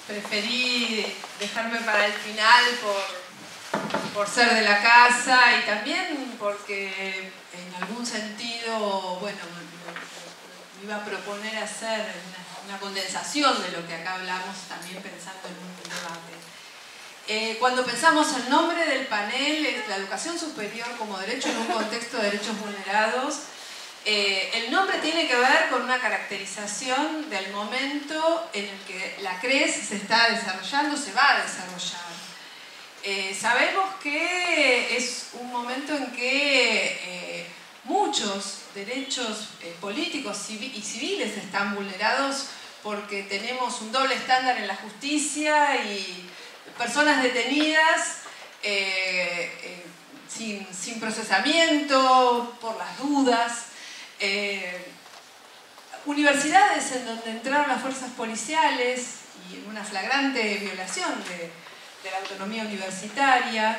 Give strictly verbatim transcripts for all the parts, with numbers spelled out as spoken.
preferí dejarme para el final por, por ser de la casa y también porque en algún sentido, bueno, me iba a proponer hacer una, una condensación de lo que acá hablamos, también pensando en un debate. Eh, cuando pensamos el nombre del panel es la educación superior como derecho en un contexto de derechos vulnerados, eh, el nombre tiene que ver con una caracterización del momento en el que la C R E S se está desarrollando, se va a desarrollar. Eh, sabemos que es un momento en que eh, muchos derechos eh, políticos y civiles están vulnerados porque tenemos un doble estándar en la justicia y personas detenidas eh, eh, sin, sin procesamiento, por las dudas, eh, universidades en donde entraron las fuerzas policiales y en una flagrante violación de, de la autonomía universitaria,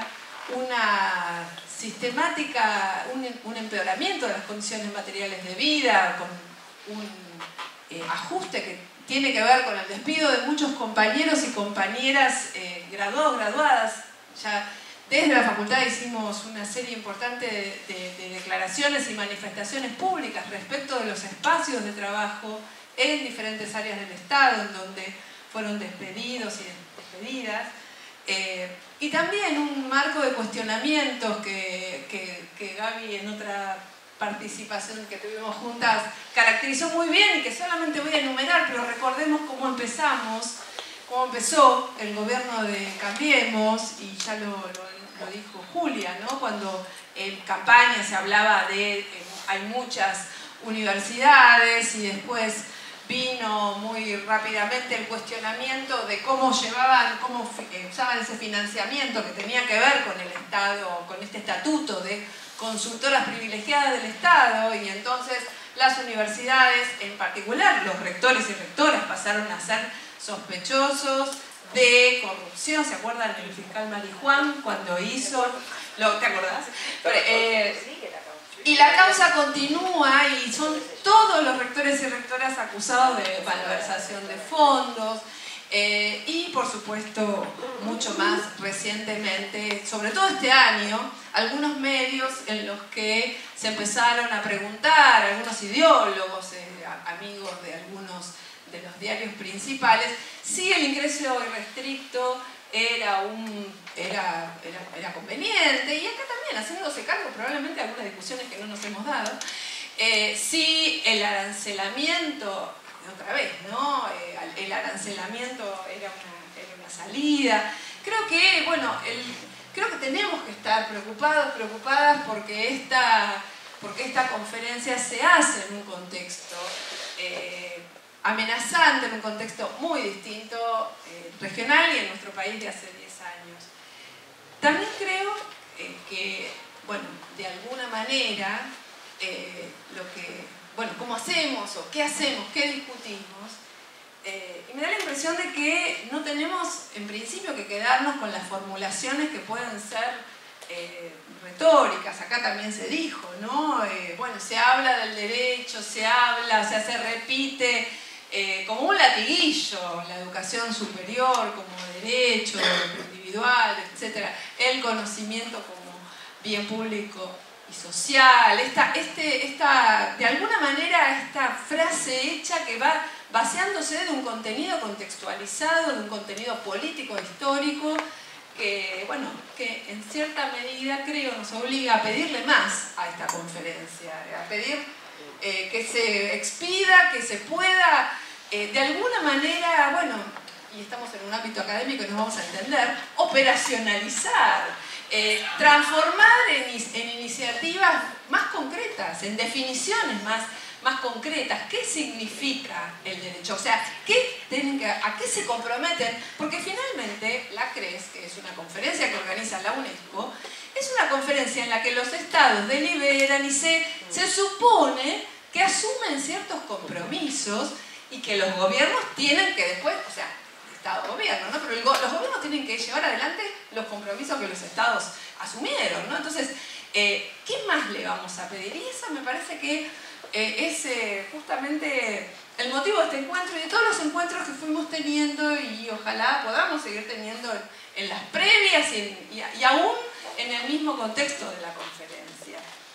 una sistemática, un, un empeoramiento de las condiciones materiales de vida, con un eh, ajuste que tiene que ver con el despido de muchos compañeros y compañeras eh, graduados, graduadas. Ya desde la facultad hicimos una serie importante de, de, de declaraciones y manifestaciones públicas respecto de los espacios de trabajo en diferentes áreas del Estado, en donde fueron despedidos y despedidas. Eh, y también un marco de cuestionamientos que, que, que Gaby en otra participación que tuvimos juntas caracterizó muy bien y que solamente voy a enumerar, pero recordemos cómo empezamos, cómo empezó el gobierno de Cambiemos, y ya lo, lo, lo dijo Julia, ¿no? Cuando en campaña se hablaba de eh, hay muchas universidades y después vino muy rápidamente el cuestionamiento de cómo llevaban, cómo usaban ese financiamiento que tenía que ver con el Estado, con este estatuto de consultoras privilegiadas del Estado, y entonces las universidades, en particular los rectores y rectoras, pasaron a ser sospechosos de corrupción. ¿Se acuerdan del fiscal Marijuán cuando hizo? Lo, ¿te acordás? Eh, y la causa continúa y son todos los rectores y rectoras acusados de malversación de fondos. Eh, y por supuesto, mucho más recientemente, sobre todo este año, algunos medios en los que se empezaron a preguntar, algunos ideólogos, eh, amigos de algunos de los diarios principales, si el ingreso irrestricto era, un, era, era, era conveniente, y acá también, haciéndose cargo probablemente de algunas discusiones que no nos hemos dado, eh, si el arancelamiento, otra vez, ¿no? Eh, el arancelamiento era una, era una salida. Creo que, bueno, el, creo que tenemos que estar preocupados, preocupadas porque esta, porque esta conferencia se hace en un contexto eh, amenazante, en un contexto muy distinto, eh, regional, y en nuestro país de hace diez años. También creo eh, que, bueno, de alguna manera, eh, lo que... bueno, cómo hacemos o qué hacemos, qué discutimos, eh, y me da la impresión de que no tenemos en principio que quedarnos con las formulaciones que pueden ser eh, retóricas. Acá también se dijo, ¿no? Eh, bueno, se habla del derecho, se habla, o sea, se repite eh, como un latiguillo, la educación superior como derecho individual, etcétera, el conocimiento como bien público y social, esta, este, esta, de alguna manera esta frase hecha que va vaciándose de un contenido contextualizado, de un contenido político, histórico, que, bueno, que en cierta medida creo nos obliga a pedirle más a esta conferencia, a pedir eh, que se expida, que se pueda, eh, de alguna manera, bueno, y estamos en un ámbito académico y nos vamos a entender, operacionalizar, Eh, transformar en, en iniciativas más concretas, en definiciones más, más concretas. ¿Qué significa el derecho? O sea, ¿qué tienen que, ¿a qué se comprometen? Porque finalmente la C R E S, que es una conferencia que organiza la UNESCO, es una conferencia en la que los estados deliberan y se, se supone que asumen ciertos compromisos y que los gobiernos tienen que después, o sea, Estado-gobierno, ¿no? Pero el go los gobiernos tienen que llevar adelante los compromisos que los estados asumieron, ¿no? Entonces, eh, ¿qué más le vamos a pedir? Y eso me parece que eh, es eh, justamente el motivo de este encuentro y de todos los encuentros que fuimos teniendo y ojalá podamos seguir teniendo en, en las previas y, en, y, y aún en el mismo contexto de la conferencia.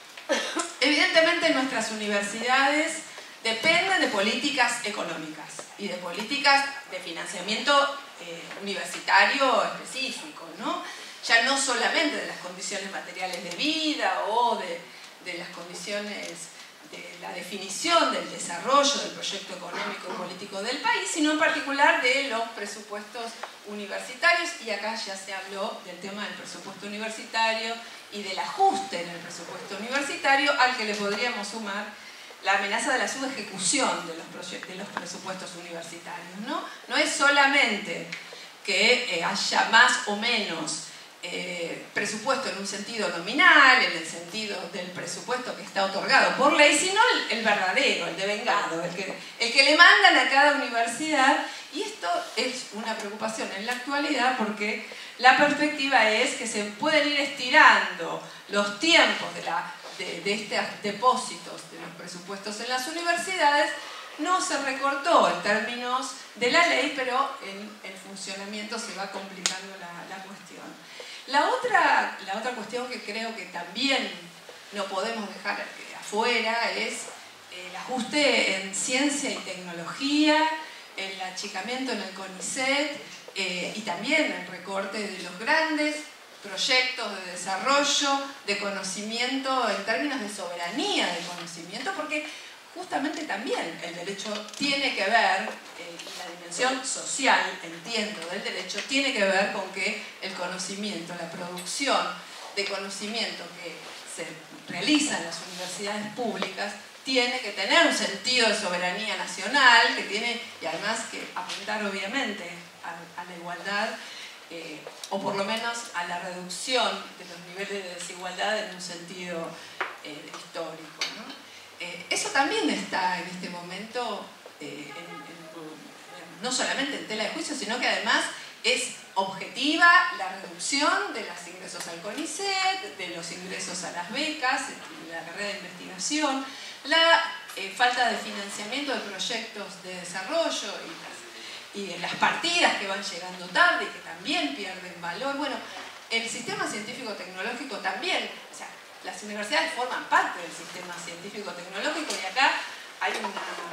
Evidentemente nuestras universidades dependen de políticas económicas y de políticas de financiamiento eh, universitario específico, ¿no? Ya no solamente de las condiciones materiales de vida o de, de las condiciones de la definición del desarrollo del proyecto económico y político del país, sino en particular de los presupuestos universitarios, y acá ya se habló del tema del presupuesto universitario y del ajuste en el presupuesto universitario, al que le podríamos sumar la amenaza de la subejecución de los, de los presupuestos universitarios, ¿no? No es solamente que eh, haya más o menos eh, presupuesto en un sentido nominal, en el sentido del presupuesto que está otorgado por ley, sino el, el verdadero, el devengado, el que, el que le mandan a cada universidad. Y esto es una preocupación en la actualidad porque la perspectiva es que se pueden ir estirando los tiempos de, la, de, de estos depósitos de los presupuestos en las universidades. No se recortó en términos de la ley, pero en el funcionamiento se va complicando la, la cuestión. La otra, la otra cuestión que creo que también no podemos dejar afuera es el ajuste en ciencia y tecnología, el achicamiento en el CONICET eh, y también el recorte de los grandes proyectos de desarrollo, de conocimiento en términos de soberanía de conocimiento, porque justamente también el derecho tiene que ver, eh, la dimensión social, entiendo, del derecho, tiene que ver con que el conocimiento, la producción de conocimiento que se realiza en las universidades públicas, tiene que tener un sentido de soberanía nacional, que tiene, y además que apuntar obviamente a, a la igualdad, eh, o por lo menos a la reducción de los niveles de desigualdad en un sentido eh, histórico, ¿no? Eh, eso también está en este momento, eh, en, en, no solamente en tela de juicio, sino que además es objetiva la reducción de los ingresos al CONICET, de los ingresos a las becas, de la carrera de investigación, la eh, falta de financiamiento de proyectos de desarrollo y las, y las partidas que van llegando tarde y que también pierden valor. Bueno, el sistema científico-tecnológico también, o sea, las universidades forman parte del sistema científico-tecnológico y acá hay una,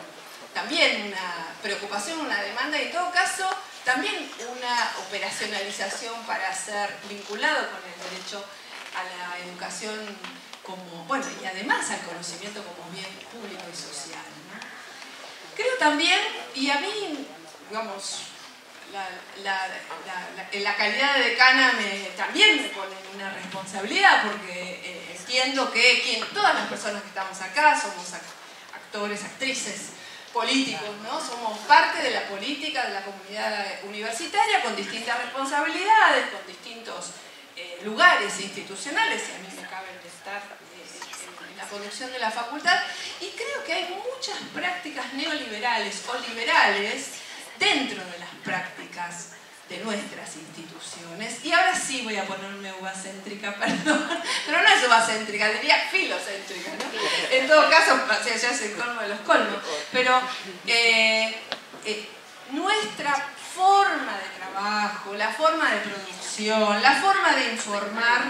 también una preocupación, una demanda y en todo caso también una operacionalización para ser vinculado con el derecho a la educación como, bueno, y además al conocimiento como bien público y social, ¿no? Creo también, y a mí, digamos, La, la, la, la, la calidad de decana me, también me pone una responsabilidad porque eh, entiendo que quien, todas las personas que estamos acá somos actores, actrices, políticos, ¿no? Somos parte de la política de la comunidad universitaria con distintas responsabilidades, con distintos eh, lugares institucionales, y a mí me cabe el de estar eh, en la conducción de la facultad, y creo que hay muchas prácticas neoliberales o liberales dentro de las prácticas de nuestras instituciones. Y ahora sí voy a ponerme uvacéntrica, perdón, pero no es uvacéntrica, diría filocéntrica, ¿no? En todo caso, o sea, ya es el colmo de los colmos, pero eh, eh, nuestra forma de trabajo, la forma de producción, la forma de informar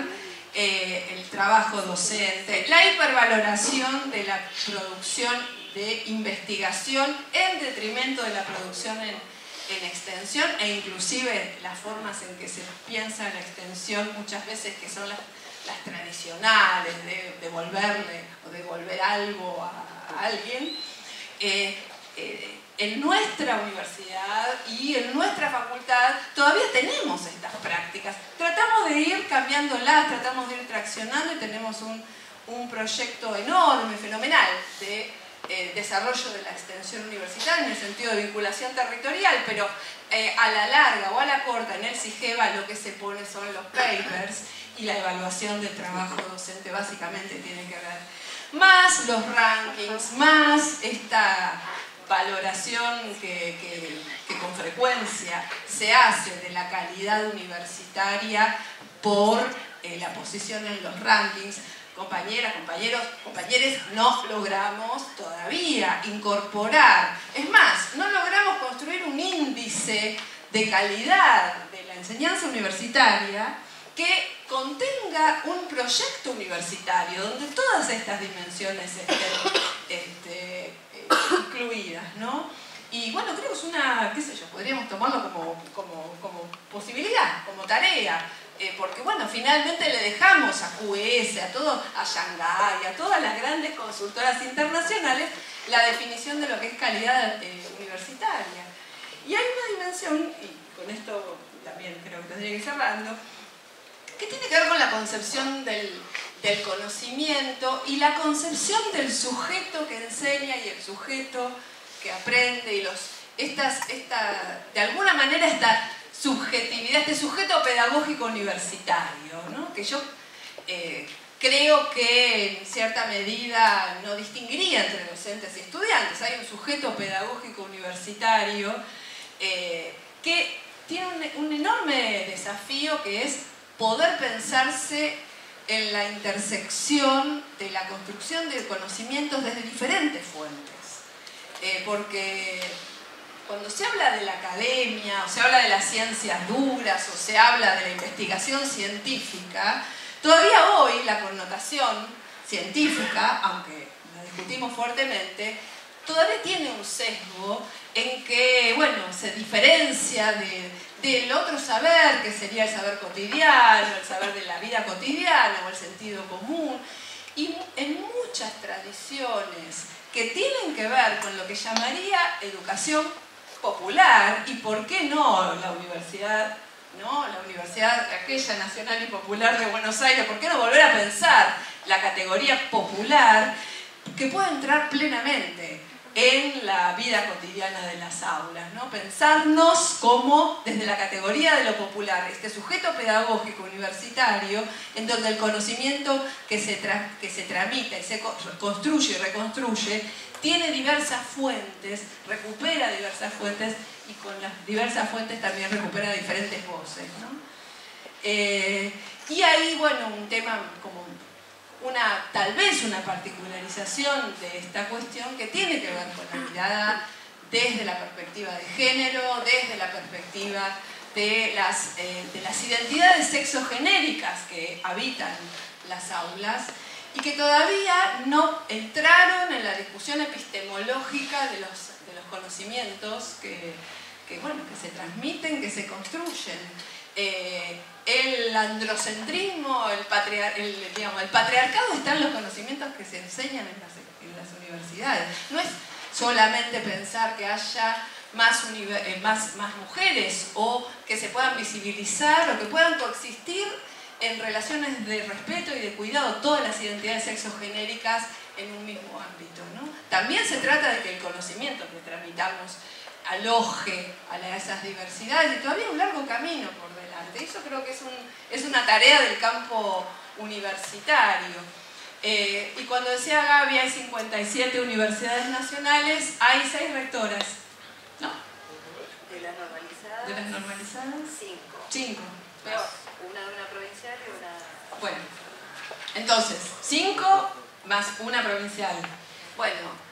eh, el trabajo docente, la hipervaloración de la producción de investigación en detrimento de la producción en, en extensión, e inclusive las formas en que se piensa en la extensión muchas veces que son las, las tradicionales de devolverle o devolver algo a, a alguien. Eh, eh, en nuestra universidad y en nuestra facultad todavía tenemos estas prácticas. Tratamos de ir cambiándolas, tratamos de ir traccionando y tenemos un, un proyecto enorme, fenomenal, de Eh, desarrollo de la extensión universitaria en el sentido de vinculación territorial, pero eh, a la larga o a la corta en el SIGEVA lo que se pone son los papers y la evaluación del trabajo docente básicamente tiene que ver más los rankings, más esta valoración que, que, que con frecuencia se hace de la calidad universitaria por eh, la posición en los rankings, compañeras, compañeros, compañeros, no logramos todavía incorporar. Es más, no logramos construir un índice de calidad de la enseñanza universitaria que contenga un proyecto universitario donde todas estas dimensiones estén este, incluidas, ¿no? Y bueno, creo que es una, qué sé yo, podríamos tomarlo como, como, como posibilidad, como tarea, eh, porque bueno, finalmente le dejamos a Q S, a todo, a Shanghái, a todas las grandes consultoras internacionales la definición de lo que es calidad eh, universitaria. Y hay una dimensión, y con esto también creo que tendría que ir cerrando, que tiene que ver con la concepción del, del conocimiento y la concepción del sujeto que enseña y el sujeto que aprende y los, estas, esta, de alguna manera esta subjetividad, este sujeto pedagógico universitario, ¿no? Que yo eh, creo que en cierta medida no distinguiría entre docentes y estudiantes. Hay un sujeto pedagógico universitario eh, que tiene un, un enorme desafío, que es poder pensarse en la intersección de la construcción de conocimientos desde diferentes fuentes. Eh, porque cuando se habla de la academia, o se habla de las ciencias duras, o se habla de la investigación científica, todavía hoy la connotación científica, aunque la discutimos fuertemente, todavía tiene un sesgo en que, bueno, se diferencia de, del otro saber, que sería el saber cotidiano, el saber de la vida cotidiana o el sentido común. Y en muchas tradiciones que tienen que ver con lo que llamaría educación popular, y por qué no la universidad, ¿no? La universidad aquella nacional y popular de Buenos Aires, ¿por qué no volver a pensar la categoría popular que puede entrar plenamente en la vida cotidiana de las aulas, ¿no? Pensarnos como desde la categoría de lo popular, este sujeto pedagógico universitario, en donde el conocimiento que se, tra que se tramita y se construye y reconstruye tiene diversas fuentes, recupera diversas fuentes, y con las diversas fuentes también recupera diferentes voces, ¿no? Eh, y ahí, bueno, un tema como una, tal vez una particularización de esta cuestión que tiene que ver con la mirada desde la perspectiva de género, desde la perspectiva de las, eh, de las identidades sexogenéricas que habitan las aulas y que todavía no entraron en la discusión epistemológica de los, de los conocimientos que, que, bueno, que se transmiten, que se construyen. Eh, el androcentrismo, el, patriar el, digamos, el patriarcado está en los conocimientos que se enseñan en las, en las universidades. No es solamente pensar que haya más, eh, más, más mujeres o que se puedan visibilizar o que puedan coexistir en relaciones de respeto y de cuidado todas las identidades sexogenéricas en un mismo ámbito, ¿no? También se trata de que el conocimiento que tramitamos aloje a esas diversidades, y todavía hay un largo camino por delante. Eso creo que es, un, es una tarea del campo universitario. Eh, y cuando decía Gaby, hay cincuenta y siete universidades nacionales, hay seis rectoras, ¿no? De las normalizadas. ¿De las normalizadas? Cinco. Cinco. Peor. Una de una provincial y una... Bueno, entonces, cinco más una provincial. Bueno,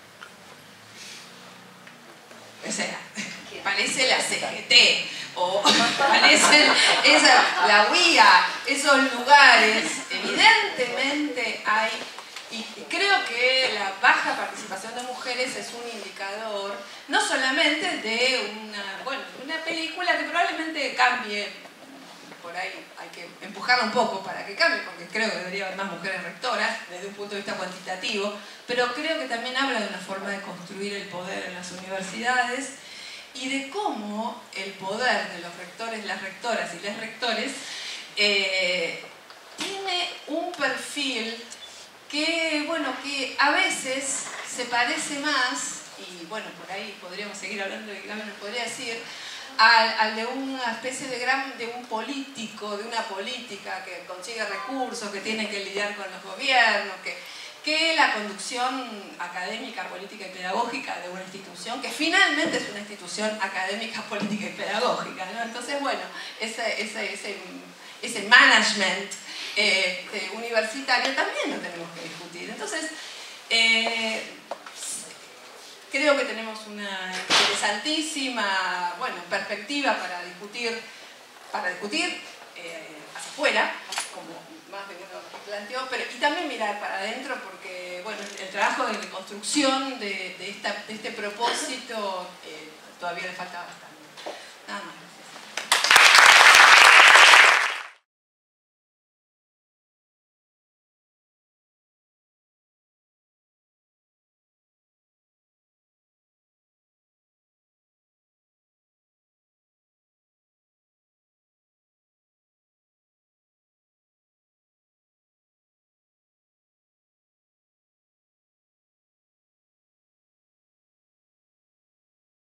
o sea, parece la C G T, o parece esa, la U I A, esos lugares. Evidentemente hay, y creo que la baja participación de mujeres es un indicador, no solamente de una, bueno, una película que probablemente cambie. Por ahí hay que empujarla un poco para que cambie, porque creo que debería haber más mujeres rectoras desde un punto de vista cuantitativo, pero creo que también habla de una forma de construir el poder en las universidades y de cómo el poder de los rectores, las rectoras y los rectores eh, tiene un perfil que, bueno, que a veces se parece más, y bueno, por ahí podríamos seguir hablando y Gaby nos podría decir, Al, al de una especie de gran, de un político, de una política que consigue recursos, que tiene que lidiar con los gobiernos, que, que la conducción académica, política y pedagógica de una institución, que finalmente es una institución académica, política y pedagógica, ¿no? Entonces, bueno, ese, ese, ese, ese management eh, universitario también lo tenemos que discutir. Entonces, eh, creo que tenemos una interesantísima, bueno, perspectiva para discutir, para discutir eh, hacia afuera, como más de uno planteó, pero y también mirar para adentro, porque bueno, el, el trabajo de construcción de, de, esta, de este propósito eh, todavía le falta bastante.